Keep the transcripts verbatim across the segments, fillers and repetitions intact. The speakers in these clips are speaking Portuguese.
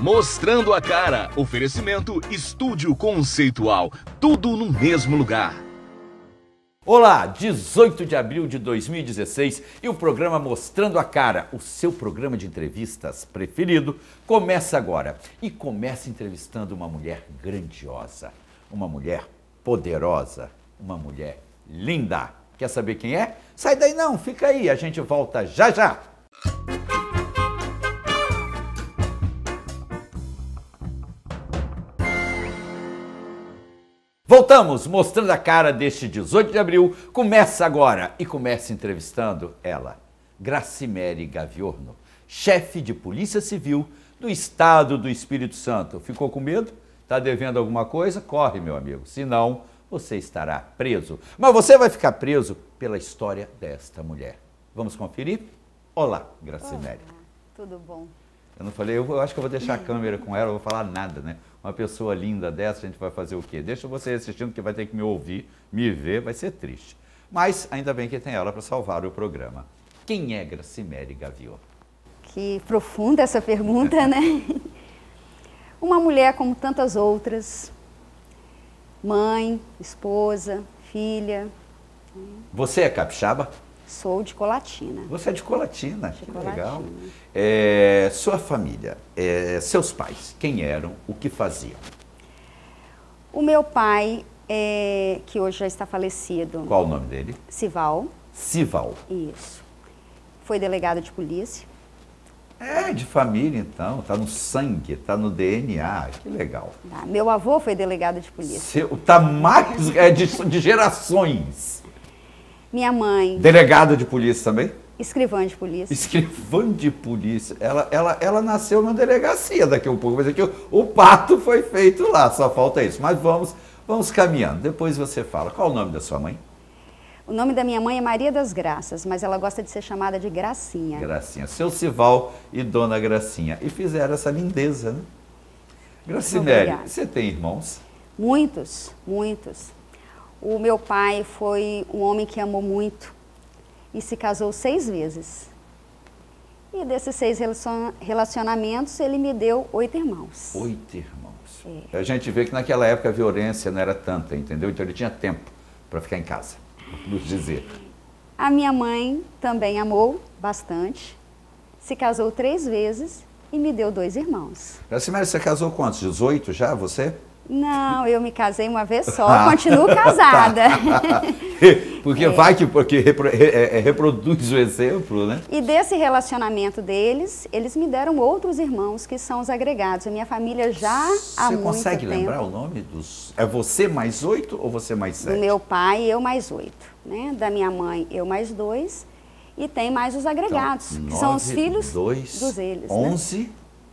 Mostrando a cara. Oferecimento Estúdio Conceitual. Tudo no mesmo lugar. Olá, dezoito de abril de dois mil e dezesseis e o programa Mostrando a Cara, o seu programa de entrevistas preferido, começa agora. E começa entrevistando uma mulher grandiosa, uma mulher poderosa, uma mulher linda. Quer saber quem é? Sai daí não, fica aí, a gente volta já já. Voltamos, Mostrando a Cara deste dezoito de abril, começa agora e começa entrevistando ela, Gracimere Gaviorno, chefe de Polícia Civil do Estado do Espírito Santo. Ficou com medo? Está devendo alguma coisa? Corre, meu amigo, senão você estará preso. Mas você vai ficar preso pela história desta mulher. Vamos conferir? Olá, Gracimere. Olá, tudo bom? Eu não falei, eu acho que eu vou deixar a câmera com ela, eu vou falar nada, né? Uma pessoa linda dessa, a gente vai fazer o quê? Deixa você assistindo, que vai ter que me ouvir, me ver, vai ser triste. Mas ainda bem que tem ela para salvar o programa. Quem é Gracimere Gaviorno? Que profunda essa pergunta, né? Uma mulher como tantas outras, mãe, esposa, filha. Você é capixaba? Sou de Colatina. Você é de Colatina, De que Colatina. legal. É, sua família, é, seus pais, quem eram, o que faziam? O meu pai, é, que hoje já está falecido, Qual o nome dele? Sival, Sival. isso, foi delegado de polícia. É, de família então, tá no sangue, tá no D N A, que legal. Tá? Meu avô foi delegado de polícia. Seu, tá mais, é de, de gerações. Minha mãe, Delegado de polícia também? escrivã de polícia. Escrivã de polícia. Ela, ela, ela nasceu na delegacia daqui a um pouco, mas aqui o, o pato foi feito lá, só falta isso. Mas vamos, vamos caminhando, depois você fala. Qual o nome da sua mãe? O nome da minha mãe é Maria das Graças, mas ela gosta de ser chamada de Gracinha. Gracinha. Seu Sival e Dona Gracinha. E fizeram essa lindeza, né? Gracimere, Obrigada. você tem irmãos? Muitos, muitos. O meu pai foi um homem que amou muito e se casou seis vezes. E desses seis relaciona- relacionamentos, ele me deu oito irmãos. Oito irmãos. É. A gente vê que naquela época a violência não era tanta, entendeu? Então ele tinha tempo para ficar em casa, nos dizer. A minha mãe também amou bastante, se casou três vezes e me deu dois irmãos. Gracimere, você casou quantos? dezoito já, você? Não, eu me casei uma vez só, continuo casada. Porque vai que porque repro, é, é, reproduz o exemplo, né? E desse relacionamento deles, eles me deram outros irmãos, que são os agregados. A minha família já há Você muito consegue tempo. lembrar o nome dos... É você mais oito ou você mais Do sete? meu pai, eu mais oito. Né? Da minha mãe, eu mais dois. E tem mais os agregados, Então, que são os nove, filhos dois, dos eles. Né? onze,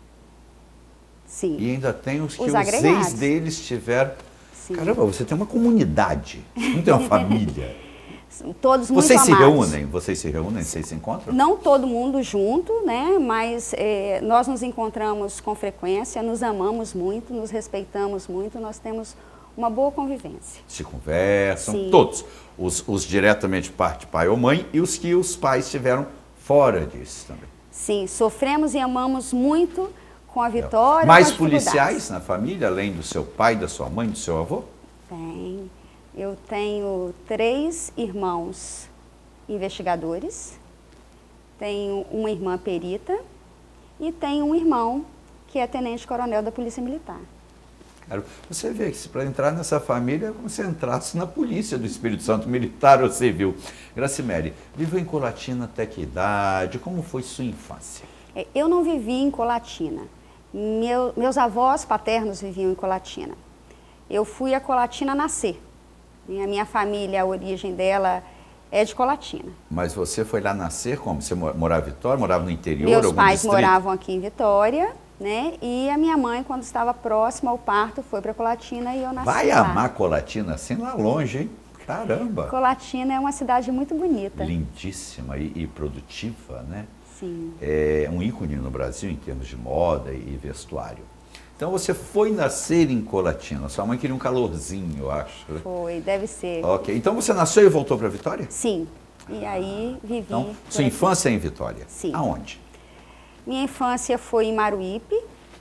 Sim. e ainda tem os que Os os, agregados. ex deles tiveram. Sim. Caramba, você tem uma comunidade, não tem uma família. Todos muito Vocês se amados. reúnem? Vocês se reúnem? Vocês se encontram? Não todo mundo junto, né? Mas é, nós nos encontramos com frequência, nos amamos muito, nos respeitamos muito, nós temos uma boa convivência. Se conversam, Sim. todos. Os, os diretamente parte pai ou mãe e os que os pais tiveram fora disso também. Sim, sofremos e amamos muito com a vitória. Mais com as dificuldades. policiais na família, além do seu pai, da sua mãe, do seu avô? Tem. Eu tenho três irmãos investigadores, tenho uma irmã perita e tenho um irmão que é tenente-coronel da Polícia Militar. Cara, você vê que para entrar nessa família é como se entrasse na polícia do Espírito Santo, militar ou civil. Gracimere, viveu em Colatina até que idade? Como foi sua infância? É, Eu não vivi em Colatina. Meu, meus avós paternos viviam em Colatina. Eu fui a Colatina nascer. E a minha família, a origem dela é de Colatina. Mas você foi lá nascer como? Você mo- morava em Vitória, morava no interior? Meus algum pais distrito? moravam aqui em Vitória, né? E a minha mãe, quando estava próxima ao parto, foi para Colatina e eu nasci Vai lá. amar Colatina assim lá longe, hein? Caramba! Colatina é uma cidade muito bonita. Lindíssima e, e produtiva, né? Sim. É um ícone no Brasil em termos de moda e vestuário. Então você foi nascer em Colatina. Sua mãe queria um calorzinho, eu acho. Foi, deve ser. Ok. Então você nasceu e voltou para Vitória? Sim. E aí vivi. Então, por sua aqui. infância é em Vitória? Sim. Aonde? Minha infância foi em Maruípe,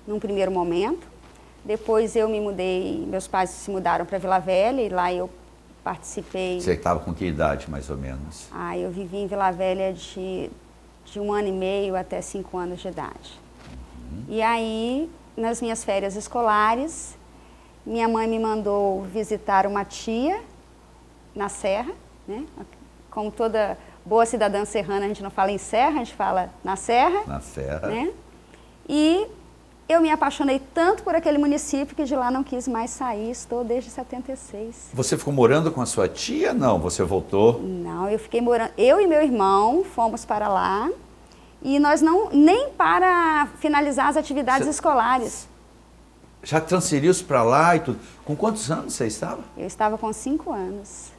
num primeiro momento. Depois eu me mudei, meus pais se mudaram para Vila Velha e lá eu participei. Você estava com que idade, mais ou menos? Ah, eu vivi em Vila Velha de, de um ano e meio até cinco anos de idade. Uhum. E aí, nas minhas férias escolares, minha mãe me mandou visitar uma tia na Serra, né? Como toda boa cidadã serrana, a gente não fala em Serra, a gente fala na Serra. Na Serra. Né? E eu me apaixonei tanto por aquele município que de lá não quis mais sair, estou desde setenta e seis. Você ficou morando com a sua tia? Não, você voltou? Não, eu fiquei morando, eu e meu irmão fomos para lá e nós não, nem para finalizar as atividades Cê... escolares. Já transferiu-se para lá e tudo. Com quantos anos você estava? Eu estava com cinco anos.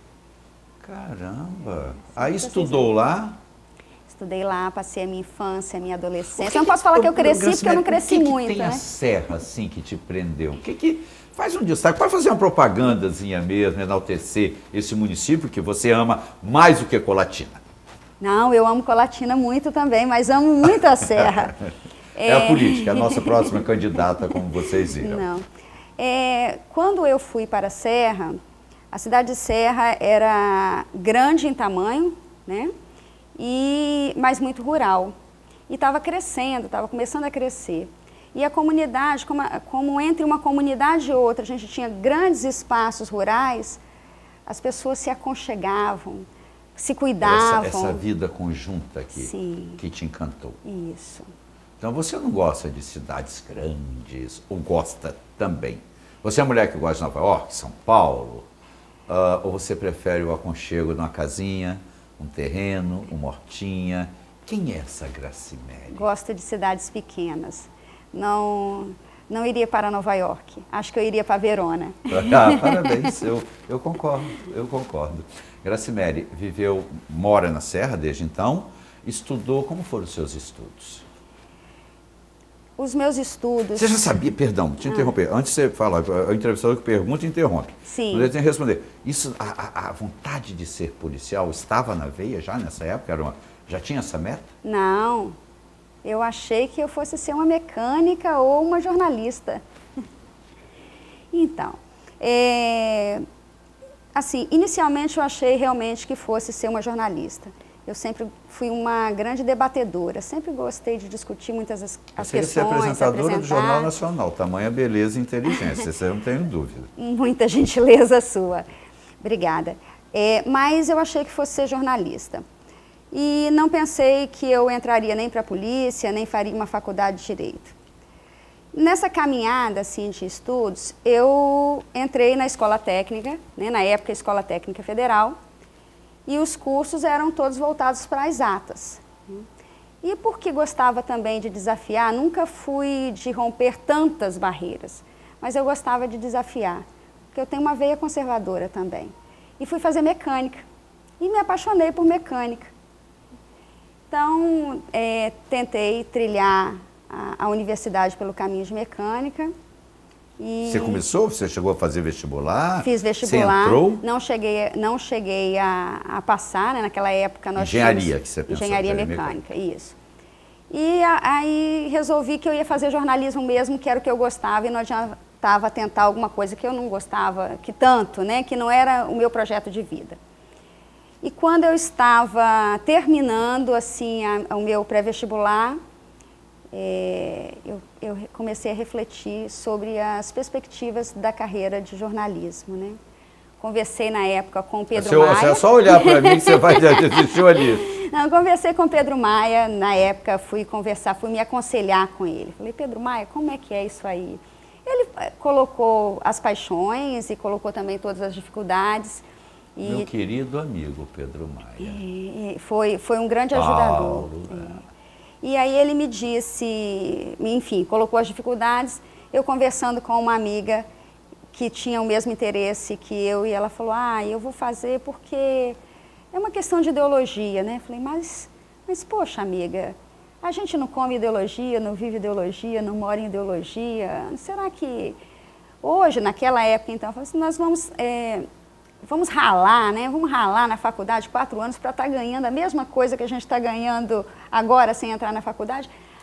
Caramba! Aí estudou lá? Estudei lá, passei a minha infância, a minha adolescência. Eu não posso falar que eu cresci, porque eu não cresci muito, muito, né? O que tem né? a Serra, assim, que te prendeu? O que que... Faz um destaque, pode fazer uma propagandazinha mesmo, enaltecer esse município que você ama mais do que Colatina. Não, eu amo Colatina muito também, mas amo muito a Serra. É, é a política, a nossa próxima candidata, como vocês viram. Não. É, quando eu fui para a Serra, a cidade de Serra era grande em tamanho, né? E, mas muito rural. E estava crescendo, estava começando a crescer. E a comunidade, como, como entre uma comunidade e outra, a gente tinha grandes espaços rurais, as pessoas se aconchegavam, se cuidavam. Essa, essa vida conjunta aqui, Sim. que te encantou. Isso. Então você não gosta de cidades grandes, ou gosta também? Você é uma mulher que gosta de Nova York, São Paulo, uh, ou você prefere o aconchego de uma casinha, um terreno, uma hortinha? Quem é essa Gracimere? Gosto de cidades pequenas. Não, não iria para Nova York. Acho que eu iria para Verona. Ah, parabéns, eu, eu concordo, eu concordo. Gracimere viveu, mora na Serra desde então, estudou, como foram os seus estudos? Os meus estudos... Você já sabia, perdão, te ah. interromper, antes de você falar, a entrevistadora que pergunta, interrompe. Sim. Mas eu tenho que responder. Isso, a, a, a vontade de ser policial estava na veia já nessa época? Era uma, já tinha essa meta? Não, eu achei que eu fosse ser uma mecânica ou uma jornalista. Então, é, assim, inicialmente eu achei realmente que fosse ser uma jornalista. Eu sempre fui uma grande debatedora, sempre gostei de discutir muitas as, as Você questões, ser apresentadora do Jornal apresentar. Nacional, tamanha beleza e inteligência, isso eu não tenho dúvida. Muita gentileza sua, obrigada. É, mas eu achei que fosse ser jornalista. E não pensei que eu entraria nem para a polícia, nem faria uma faculdade de Direito. Nessa caminhada assim, de estudos, eu entrei na Escola Técnica, né, na época Escola Técnica Federal, e os cursos eram todos voltados para as exatas. E porque gostava também de desafiar, nunca fui de romper tantas barreiras, mas eu gostava de desafiar, porque eu tenho uma veia conservadora também. E fui fazer mecânica, e me apaixonei por mecânica. Então, é, tentei trilhar a, a universidade pelo caminho de mecânica. E você começou? Você chegou a fazer vestibular? Fiz vestibular. Você entrou? Não cheguei, não cheguei a, a passar, né? Naquela época nós Engenharia tínhamos, que você pensou. Engenharia mecânica, mecânica, isso. E a, aí resolvi que eu ia fazer jornalismo mesmo, que era o que eu gostava, e não adiantava tentar alguma coisa que eu não gostava, que tanto, né? Que não era o meu projeto de vida. E quando eu estava terminando assim a, o meu pré-vestibular, É, eu, eu comecei a refletir sobre as perspectivas da carreira de jornalismo, né? Conversei na época com o Pedro Seu, Maia. É só olhar para mim que você vai desistir ali. Não, conversei com o Pedro Maia, na época fui conversar, fui me aconselhar com ele. Falei, Pedro Maia, como é que é isso aí? Ele colocou as paixões e colocou também todas as dificuldades. E meu querido amigo Pedro Maia. É, foi, foi um grande ajudador. Paulo, é. E aí ele me disse, enfim, colocou as dificuldades, eu conversando com uma amiga que tinha o mesmo interesse que eu, e ela falou, ah, eu vou fazer porque é uma questão de ideologia, né? Eu falei, mas, mas poxa, amiga, a gente não come ideologia, não vive ideologia, não mora em ideologia, será que hoje, naquela época, então, eu falei assim, nós vamos... É, Vamos ralar, né? Vamos ralar na faculdade quatro anos para estar ganhando a mesma coisa que a gente está ganhando agora sem entrar na faculdade.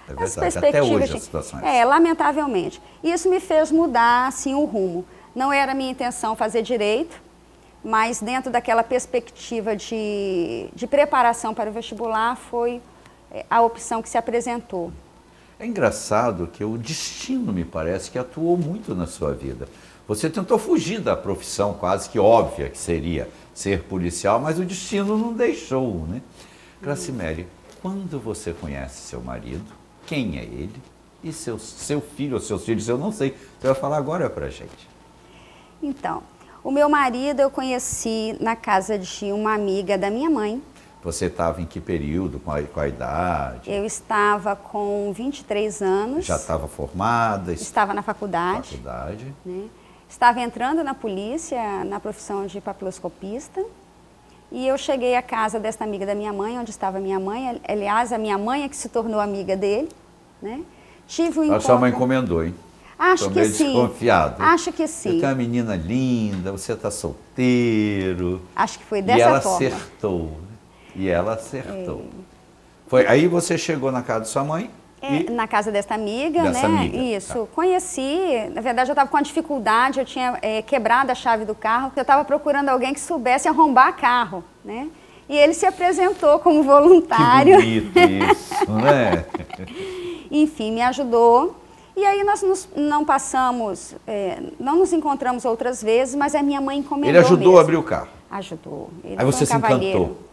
É As verdade, até hoje perspectivas a situação de- É, lamentavelmente. Isso me fez mudar, assim, o rumo. Não era minha intenção fazer direito, mas dentro daquela perspectiva de, de preparação para o vestibular, foi é, a opção que se apresentou. É engraçado que o destino, me parece, que atuou muito na sua vida. Você tentou fugir da profissão quase que óbvia que seria ser policial, mas o destino não deixou, né? Gracimere, quando você conhece seu marido, quem é ele? E seu, seu filho ou seus filhos, eu não sei. Você vai falar agora pra gente. Então, o meu marido eu conheci na casa de uma amiga da minha mãe. Você estava em que período, com a, com a idade? Eu estava com vinte e três anos. Já estava formada? Estava na faculdade. faculdade. Né? Estava entrando na polícia, na profissão de papiloscopista. E eu cheguei à casa desta amiga da minha mãe, onde estava minha mãe. Aliás, a minha mãe é que se tornou amiga dele. Né? Tive um encontro... A sua mãe encomendou, hein? Acho Tô que meio sim. desconfiado. Acho que Você sim. tem uma menina linda, você está solteiro. Acho que foi dessa e ela forma. acertou. né? E ela acertou. Foi, aí você chegou na casa de sua mãe? É, e... na casa desta amiga, Dessa né? amiga, Isso. tá. Conheci, na verdade eu estava com uma dificuldade, eu tinha é, quebrado a chave do carro, eu estava procurando alguém que soubesse arrombar carro, né? E ele se apresentou como voluntário. Que bonito isso, né? Enfim, me ajudou. E aí nós nos, não passamos, é, não nos encontramos outras vezes, mas a minha mãe encomendou Ele ajudou mesmo. a abrir o carro. Ajudou. Ele Aí foi um você se cavalheiro. encantou.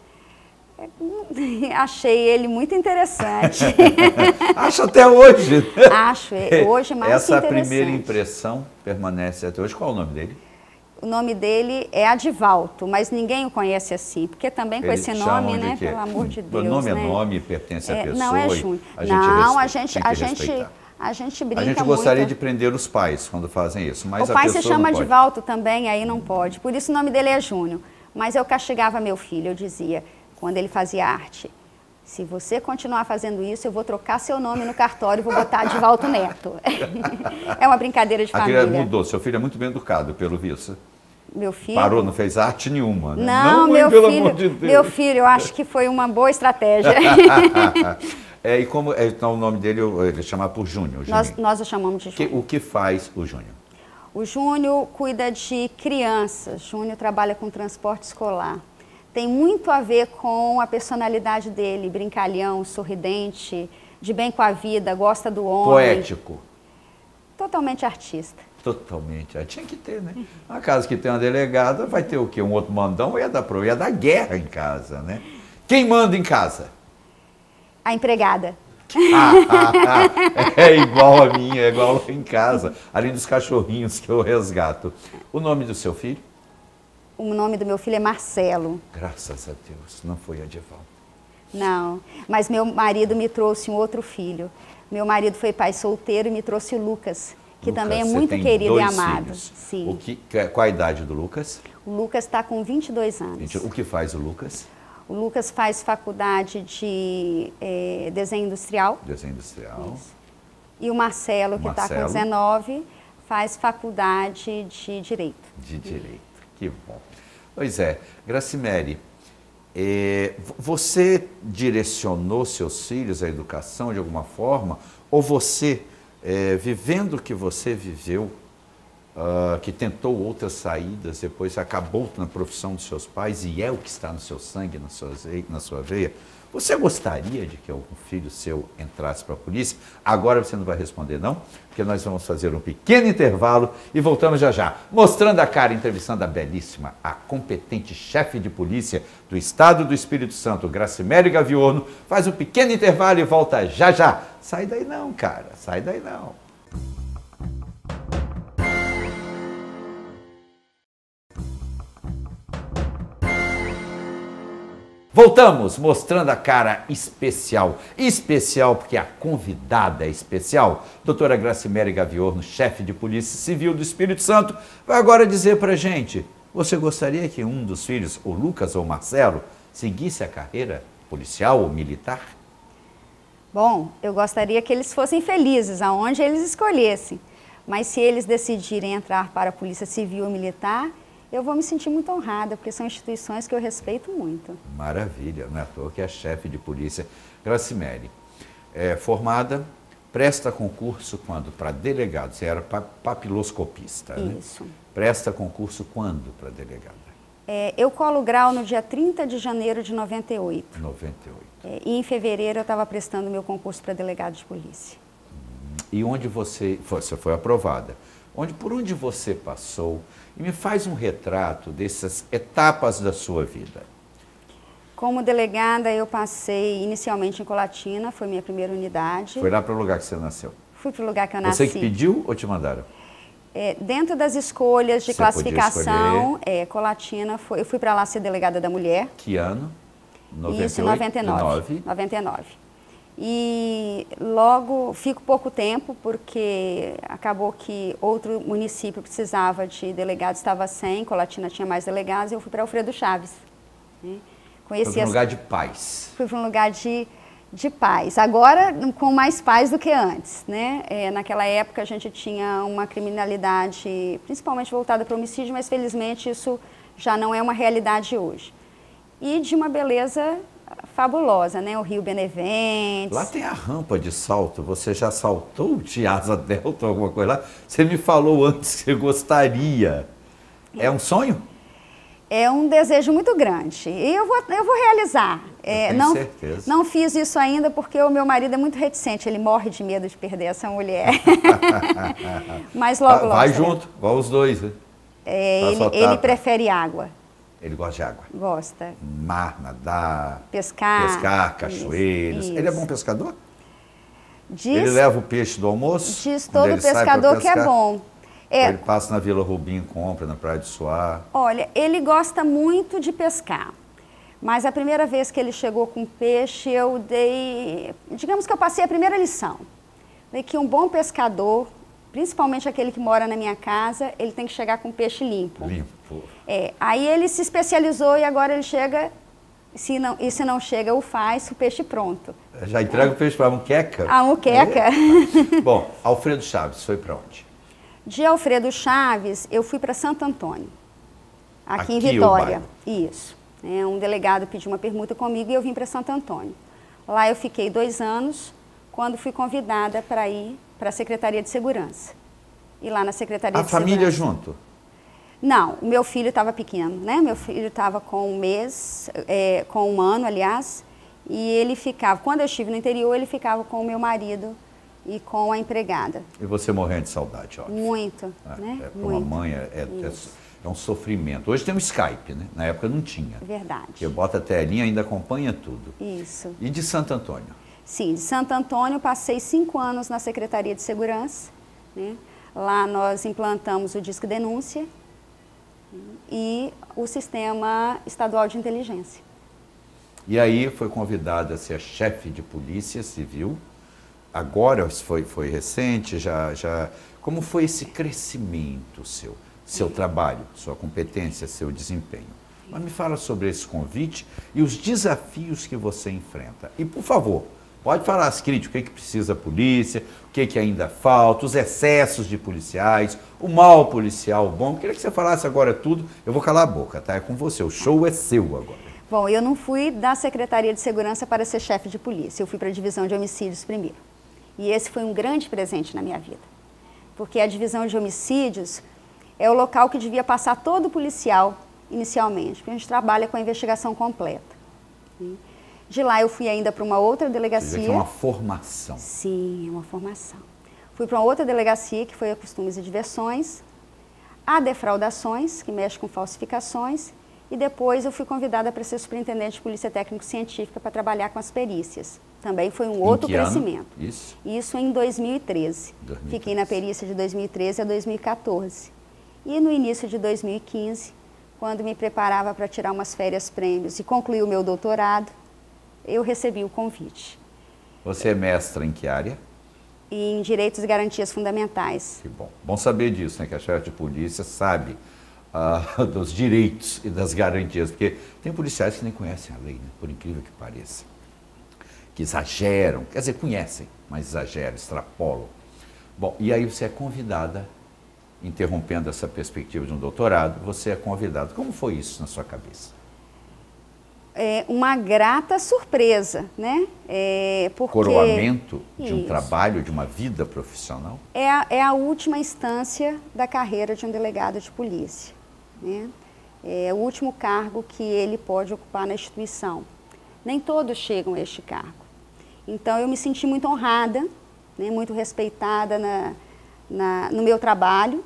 Achei ele muito interessante. Acho até hoje. né? Acho, é, hoje mais Essa interessante. primeira impressão permanece até hoje. Qual é o nome dele? O nome dele é Adivalto, mas ninguém o conhece assim, porque também com Eles esse chamam nome, de né, quê? pelo amor de O Deus, nome né? é nome, pertence à É, pessoa. não é e Júnior. a gente Não, a respeita, gente, tem que a gente, respeitar. a gente brinca A gente gostaria muito. de prender os pais quando fazem isso, mas O a pai pessoa se chama não pode. Adivalto também, aí não pode. Por isso o nome dele é Júnior. Mas eu castigava meu filho, eu dizia, quando ele fazia arte, se você continuar fazendo isso, eu vou trocar seu nome no cartório e vou botar Adivalto Neto. É uma brincadeira de A família. criança mudou, seu filho é muito bem educado, pelo visto. Meu filho... Parou, não fez arte nenhuma, né? Não, mãe, meu pelo filho, amor de Deus. meu filho, eu acho que foi uma boa estratégia. É, e como, é, então o nome dele, ele chama por Júnior. nós, Juninho. nós o chamamos de Que- Júnior. o que faz o Júnior? O Júnior cuida de crianças, Júnior trabalha com transporte escolar. Tem muito a ver com a personalidade dele, brincalhão, sorridente, de bem com a vida, gosta do homem. Poético. Totalmente artista. Totalmente. Aí tinha que ter, né? Uma casa que tem uma delegada, vai ter o quê? Um outro mandão, ia dar, pro- ia dar guerra em casa, né? Quem manda em casa? A empregada. Ah, ah, ah, é igual a minha, é igual lá em casa, além dos cachorrinhos que eu resgato. O nome do seu filho? O nome do meu filho é Marcelo. Graças a Deus, não foi Adivalto. Não, mas meu marido me trouxe um outro filho. Meu marido foi pai solteiro e me trouxe o Lucas, que Lucas, também é você muito tem querido e dois amado. filhos. Sim. O que, qual a idade do Lucas? O Lucas está com vinte e dois anos. Gente, o que faz o Lucas? O Lucas faz faculdade de eh, desenho industrial. Desenho industrial. Isso. E o Marcelo, O que está com Marcelo. dezenove, faz faculdade de Direito. De direito. Que bom. Pois é, Gracimere, eh, vo- você direcionou seus filhos à educação de alguma forma? Ou você, eh, vivendo o que você viveu, ah, que tentou outras saídas, depois acabou na profissão dos seus pais e é o que está no seu sangue, na sua, ze- na sua veia, você gostaria de que algum filho seu entrasse para a polícia? Agora você não vai responder não, porque nós vamos fazer um pequeno intervalo e voltamos já já, mostrando a cara, entrevistando a belíssima, a competente chefe de polícia do Estado do Espírito Santo, Gracimere Gaviorno. Faz um pequeno intervalo e volta já já. Sai daí não, cara, sai daí não. Voltamos mostrando a cara especial. Especial porque a convidada é especial. Doutora Gracimere Gaviorno, chefe de Polícia Civil do Espírito Santo, vai agora dizer pra gente, você gostaria que um dos filhos, o Lucas ou o Marcelo, seguisse a carreira policial ou militar? Bom, eu gostaria que eles fossem felizes aonde eles escolhessem. Mas se eles decidirem entrar para a Polícia Civil ou Militar, eu vou me sentir muito honrada, porque são instituições que eu respeito muito. Maravilha, não é à toa que é chefe de polícia. Gracimere, é formada, presta concurso quando? Para delegado, você era papiloscopista, né? Isso. Presta concurso quando para delegada? É, eu colo grau no dia trinta de janeiro de noventa e oito. noventa e oito. É, e em fevereiro eu estava prestando meu concurso para delegado de polícia. E onde você, você foi aprovada? Onde, por onde você passou? E me faz um retrato dessas etapas da sua vida. Como delegada, eu passei inicialmente em Colatina, foi minha primeira unidade. Foi lá para o lugar que você nasceu? Fui para o lugar que eu nasci. Você que pediu ou te mandaram? É, dentro das escolhas de você classificação, é, Colatina, foi, eu fui para lá ser delegada da mulher. Que ano? noventa e oito? Isso, em noventa e nove. noventa e nove. E logo, fico pouco tempo, porque acabou que outro município precisava de delegados, estava sem, Colatina tinha mais delegados, e eu fui para Alfredo Chaves. Né? Conheci foi para um as... lugar de paz. Fui para um lugar de, de paz. Agora, com mais paz do que antes. Né? É, naquela época, a gente tinha uma criminalidade, principalmente voltada para o homicídio, mas felizmente isso já não é uma realidade hoje. E de uma beleza fabulosa, né? O Rio Beneventes. Lá tem a rampa de salto. Você já saltou de asa delta, alguma coisa lá? Você me falou antes que você gostaria. É um sonho? É um desejo muito grande. E eu vou, eu vou realizar. É, tenho não, certeza. Não fiz isso ainda porque o meu marido é muito reticente. Ele morre de medo de perder essa mulher. Mas logo, logo. Vai junto, vai os dois. Né? É, ele, ele prefere água. Ele gosta de água? Gosta. Mar, nadar, pescar. Pescar, cachoeiras. Isso, ele é isso. bom pescador? Diz, ele leva o peixe do almoço? Diz todo pescador que é bom. É, ele passa na Vila Rubim, compra na Praia do Suá. Olha, ele gosta muito de pescar. Mas a primeira vez que ele chegou com peixe, eu dei... Digamos que eu passei a primeira lição. Dei que um bom pescador, principalmente aquele que mora na minha casa, ele tem que chegar com peixe limpo. Limpo. É, aí ele se especializou e agora ele chega, se não, e se não chega, o faz, o peixe pronto. Já entrega é. o peixe para a muqueca? A muqueca. É. Bom, Alfredo Chaves, foi para onde? De Alfredo Chaves, eu fui para Santo Antônio, aqui, aqui em Vitória. Isso. É, um delegado pediu uma permuta comigo e eu vim para Santo Antônio. Lá eu fiquei dois anos, quando fui convidada para ir para a Secretaria de Segurança. E lá na Secretaria a de família Segurança... junto? Não, o meu filho estava pequeno, né? Meu filho estava com um mês, é, com um ano, aliás, e ele ficava, quando eu estive no interior, ele ficava com o meu marido e com a empregada. E você morrendo de saudade, óbvio. Muito, é, né? É, para Muito. uma mãe é, é, é um sofrimento. Hoje tem um Skype, né? Na época não tinha. Verdade. Porque bota a telinha e ainda acompanha tudo. Isso. E de Santo Antônio? Sim, de Santo Antônio passei cinco anos na Secretaria de Segurança, né? Lá nós implantamos o Disque Denúncia e o Sistema Estadual de Inteligência. E aí foi convidada a ser chefe de Polícia Civil. Agora foi, foi recente, já, já... Como foi esse crescimento seu? Seu trabalho, sua competência, seu desempenho? Mas me fala sobre esse convite e os desafios que você enfrenta. E, por favor, pode falar as críticas, o que, é que precisa a polícia, o que, é que ainda falta, os excessos de policiais, o mal policial bom. Eu queria que você falasse agora tudo. Eu vou calar a boca, tá? É com você, o show é seu agora. Bom, eu não fui da Secretaria de Segurança para ser chefe de polícia, eu fui para a Divisão de Homicídios primeiro. E esse foi um grande presente na minha vida, porque a Divisão de Homicídios é o local que devia passar todo policial inicialmente, porque a gente trabalha com a investigação completa. De lá eu fui ainda para uma outra delegacia. Que é uma formação. Sim, é uma formação. Fui para uma outra delegacia, que foi a Costumes e Diversões, a Defraudações, que mexe com falsificações, e depois eu fui convidada para ser superintendente de Polícia Técnico-Científica para trabalhar com as perícias. Também foi um outro crescimento. Ano? Isso? Isso em dois mil e treze. dois mil e treze. Fiquei na perícia de dois mil e treze a dois mil e quatorze. E no início de dois mil e quinze, quando me preparava para tirar umas férias prêmios e concluir o meu doutorado, eu recebi o convite. Você é mestra em que área? Em Direitos e Garantias Fundamentais. Que bom. Bom saber disso, né? Que a chefe de polícia sabe uh, dos direitos e das garantias. Porque tem policiais que nem conhecem a lei, né? Por incrível que pareça. Que exageram, quer dizer, conhecem, mas exageram, extrapolam. Bom, e aí você é convidada, interrompendo essa perspectiva de um doutorado, você é convidado. Como foi isso na sua cabeça? É uma grata surpresa, né? É porque, coroamento de um isso. trabalho, de uma vida profissional? É a, é a última instância da carreira de um delegado de polícia, né? É o último cargo que ele pode ocupar na instituição. Nem todos chegam a este cargo. Então, eu me senti muito honrada, né? Muito respeitada na, na, no meu trabalho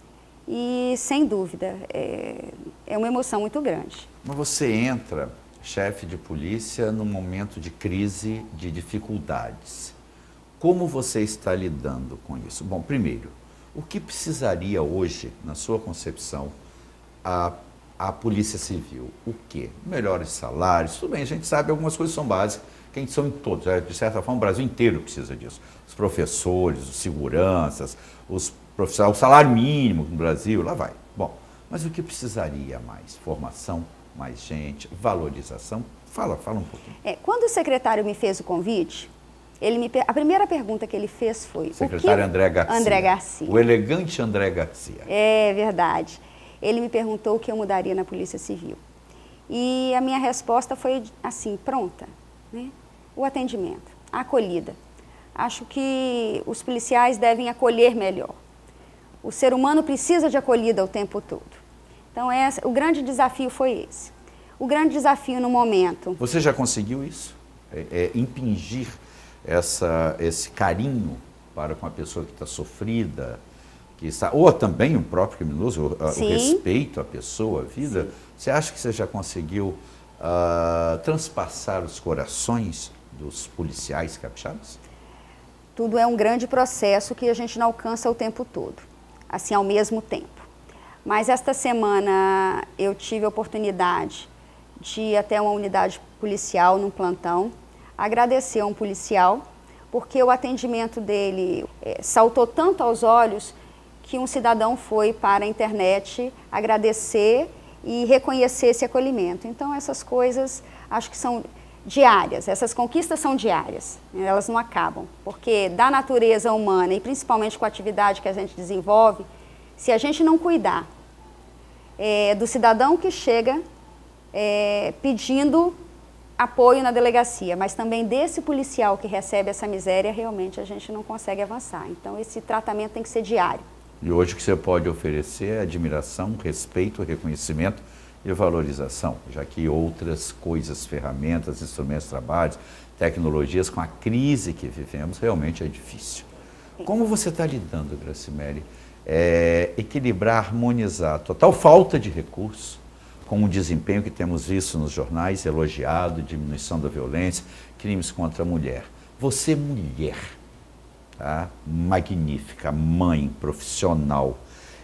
e, sem dúvida, é, é uma emoção muito grande. Mas você entra, chefe de polícia, num momento de crise, de dificuldades. Como você está lidando com isso? Bom, primeiro, o que precisaria hoje, na sua concepção, a, a Polícia Civil? O quê? Melhores salários, tudo bem, a gente sabe, algumas coisas são básicas, que a gente são em todos, de certa forma o Brasil inteiro precisa disso. Os professores, os seguranças, os profissionais, o salário mínimo no Brasil, lá vai. Bom, mas o que precisaria mais? Formação? Mais gente, valorização? Fala, fala um pouquinho. É, quando o secretário me fez o convite, ele me, a primeira pergunta que ele fez foi... Secretário o que... André Garcia. André Garcia. O elegante André Garcia. É verdade. Ele me perguntou o que eu mudaria na Polícia Civil. E a minha resposta foi assim, pronta, né? O atendimento, a acolhida. Acho que os policiais devem acolher melhor. O ser humano precisa de acolhida o tempo todo. Então, essa, o grande desafio foi esse. O grande desafio no momento... Você já conseguiu isso? É, é, impingir essa, esse carinho para com a pessoa que está sofrida, que está, ou também o próprio criminoso, o, o respeito à pessoa, à vida. Sim. Você acha que você já conseguiu uh, transpassar os corações dos policiais capixabas? Tudo é um grande processo que a gente não alcança o tempo todo, assim, ao mesmo tempo. Mas esta semana eu tive a oportunidade de ir até uma unidade policial num plantão, agradecer a um policial, porque o atendimento dele é, saltou tanto aos olhos que um cidadão foi para a internet agradecer e reconhecer esse acolhimento. Então, essas coisas acho que são diárias, essas conquistas são diárias, elas não acabam, porque da natureza humana e principalmente com a atividade que a gente desenvolve, se a gente não cuidar é, do cidadão que chega é, pedindo apoio na delegacia, mas também desse policial que recebe essa miséria, realmente a gente não consegue avançar. Então, esse tratamento tem que ser diário. E hoje o que você pode oferecer é admiração, respeito, reconhecimento e valorização, já que outras coisas, ferramentas, instrumentos de trabalho, tecnologias, com a crise que vivemos, realmente é difícil. Como você está lidando, Gracimere? É, equilibrar, harmonizar a total falta de recursos com o desempenho que temos visto nos jornais, elogiado, diminuição da violência, crimes contra a mulher. Você, mulher, tá? Magnífica, mãe, profissional,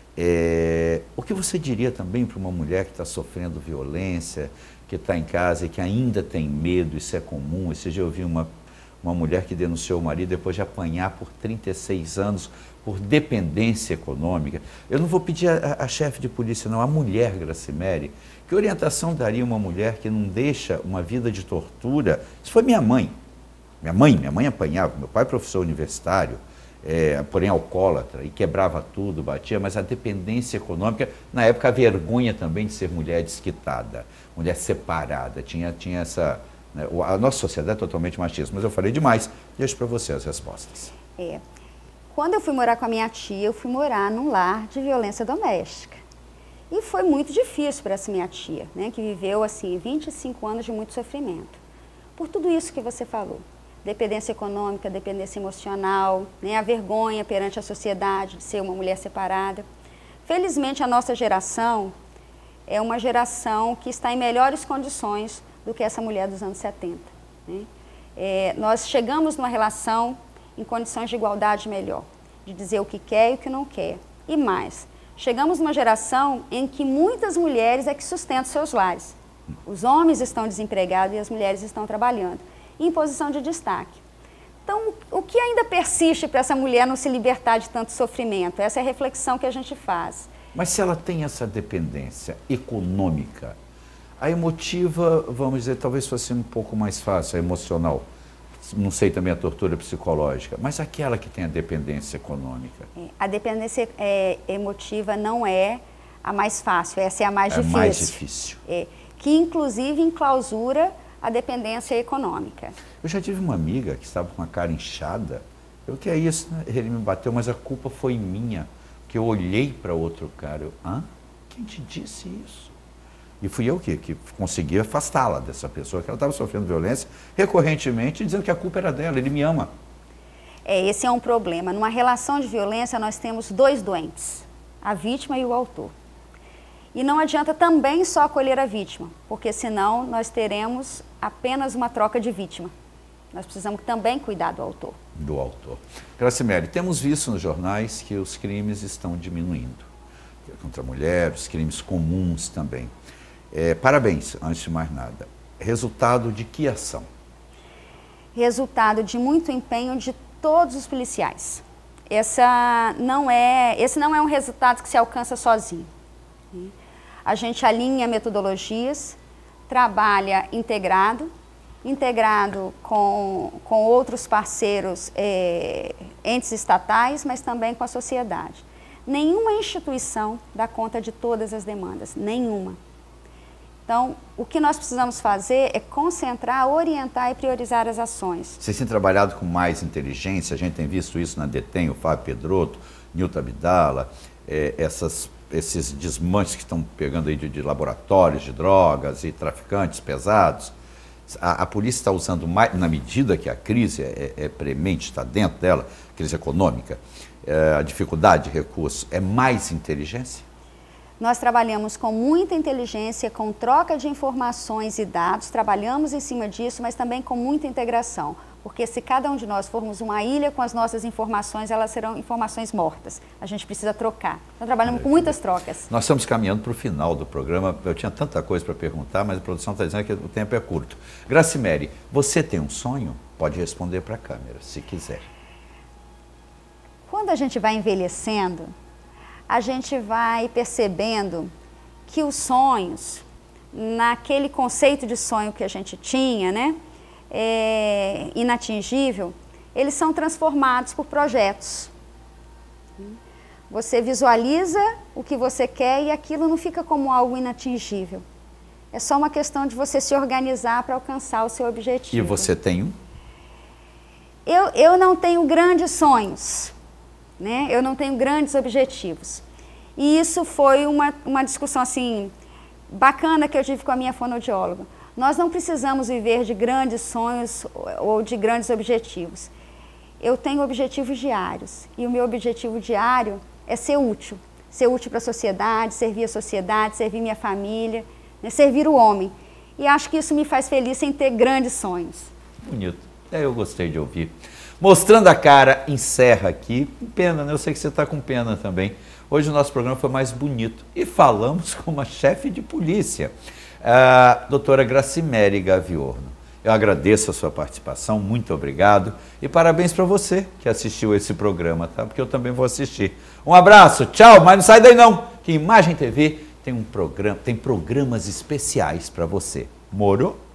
é, o que você diria também para uma mulher que está sofrendo violência, que está em casa e que ainda tem medo? Isso é comum. Esse dia eu vi uma, uma mulher que denunciou o marido depois de apanhar por trinta e seis anos por dependência econômica. Eu não vou pedir a, a chefe de polícia, não, a mulher, Gracimere. Que orientação daria uma mulher que não deixa uma vida de tortura? Isso foi minha mãe. Minha mãe, minha mãe apanhava, meu pai é professor universitário, é, porém alcoólatra, e quebrava tudo, batia, mas a dependência econômica, na época a vergonha também de ser mulher desquitada, mulher separada, tinha, tinha essa... Né, a nossa sociedade é totalmente machista, mas eu falei demais, deixo para você as respostas. É. Quando eu fui morar com a minha tia, eu fui morar num lar de violência doméstica. E foi muito difícil para essa minha tia, né, que viveu assim vinte e cinco anos de muito sofrimento. Por tudo isso que você falou. Dependência econômica, dependência emocional, né, a vergonha perante a sociedade de ser uma mulher separada. Felizmente, a nossa geração é uma geração que está em melhores condições do que essa mulher dos anos setenta. Né? É, nós chegamos numa relação em condições de igualdade melhor, de dizer o que quer e o que não quer. E mais, chegamos numa geração em que muitas mulheres é que sustentam seus lares. Os homens estão desempregados e as mulheres estão trabalhando, em posição de destaque. Então, o que ainda persiste para essa mulher não se libertar de tanto sofrimento? Essa é a reflexão que a gente faz. Mas se ela tem essa dependência econômica, a emotiva, vamos dizer, talvez fosse um pouco mais fácil, a emocional. Não sei também a tortura psicológica, mas aquela que tem a dependência econômica. É, a dependência é, emotiva não é a mais fácil, essa é a mais é difícil. mais difícil. É, que inclusive enclausura a dependência econômica. Eu já tive uma amiga que estava com a cara inchada. Eu, que é isso, né? Ele me bateu, mas a culpa foi minha, que eu olhei para outro cara. Eu, hã? Quem te disse isso? E fui eu que, que consegui afastá-la dessa pessoa, que ela estava sofrendo violência recorrentemente, dizendo que a culpa era dela, ele me ama. É, esse é um problema. Numa relação de violência, nós temos dois doentes, a vítima e o autor. E não adianta também só acolher a vítima, porque senão nós teremos apenas uma troca de vítima. Nós precisamos também cuidar do autor. Do autor. Gracimere, temos visto nos jornais que os crimes estão diminuindo. Contra a mulher, os crimes comuns também. É, parabéns, antes de mais nada. Resultado de que ação? Resultado de muito empenho de todos os policiais. Essa não é, esse não é um resultado que se alcança sozinho. A gente alinha metodologias, trabalha integrado, integrado com, com outros parceiros, é, entes estatais, mas também com a sociedade. Nenhuma instituição dá conta de todas as demandas, nenhuma. Então, o que nós precisamos fazer é concentrar, orientar e priorizar as ações. Vocês têm trabalhado com mais inteligência, a gente tem visto isso na DETEM, o Fábio Pedroto, Nilton Abdala, é, essas, esses desmanches que estão pegando aí de, de laboratórios de drogas e traficantes pesados. A, a polícia está usando mais, na medida que a crise é, é premente, está dentro dela, crise econômica, é, a dificuldade de recursos, é mais inteligência? Nós trabalhamos com muita inteligência, com troca de informações e dados, trabalhamos em cima disso, mas também com muita integração. Porque se cada um de nós formos uma ilha com as nossas informações, elas serão informações mortas. A gente precisa trocar. Então trabalhamos com muitas trocas. Nós estamos caminhando para o final do programa. Eu tinha tanta coisa para perguntar, mas a produção está dizendo que o tempo é curto. Gracimere, você tem um sonho? Pode responder para a câmera, se quiser. Quando a gente vai envelhecendo, a gente vai percebendo que os sonhos, naquele conceito de sonho que a gente tinha, né, é, inatingível, eles são transformados por projetos. Você visualiza o que você quer e aquilo não fica como algo inatingível. É só uma questão de você se organizar para alcançar o seu objetivo. E você tem um? Eu, eu não tenho grandes sonhos. Né? Eu não tenho grandes objetivos. E isso foi uma, uma discussão assim, bacana que eu tive com a minha fonoaudióloga. Nós não precisamos viver de grandes sonhos ou de grandes objetivos. Eu tenho objetivos diários. E o meu objetivo diário é ser útil. Ser útil para a sociedade, servir a sociedade, servir minha família, né? Servir o homem. E acho que isso me faz feliz sem ter grandes sonhos. Bonito. É, eu gostei de ouvir. Mostrando a Cara encerra aqui, com pena, né? Eu sei que você está com pena também. Hoje o nosso programa foi mais bonito e falamos com uma chefe de polícia, a doutora Gracimere Gaviorno. Eu agradeço a sua participação, muito obrigado e parabéns para você que assistiu esse programa, tá? Porque eu também vou assistir. Um abraço, tchau, mas não sai daí não, que Imagem T V tem um programa, tem programas especiais para você. Moro?